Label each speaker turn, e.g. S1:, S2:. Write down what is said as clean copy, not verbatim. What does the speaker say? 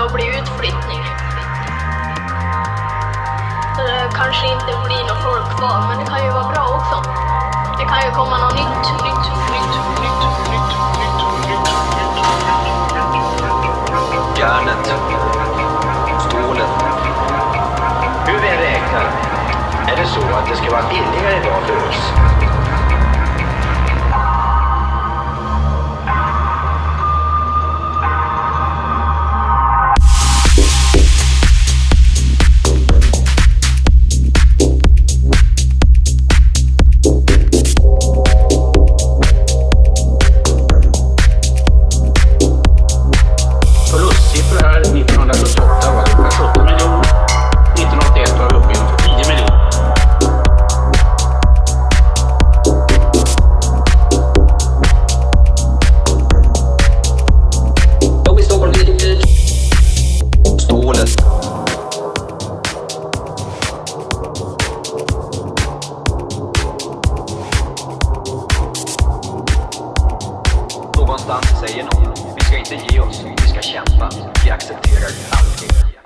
S1: att bli utflyttning. Så det kanske inte blir något folk kvar, men det kan ju vara bra också. Det kan ju komma något nytt.
S2: Järnet, stålet.
S3: Hur vi än räknar är det så att det ska vara billigare idag för oss. Förlustsiffror här 1978 var ungefär 17 miljoner. 1981 var vi uppe i ungefär 10 miljoner.
S2: Då i Stockholm blir det dyrt. Stålet. Någonstans säger någon, vi ska inte ge oss, vi ska kämpa, vi accepterar aldrig.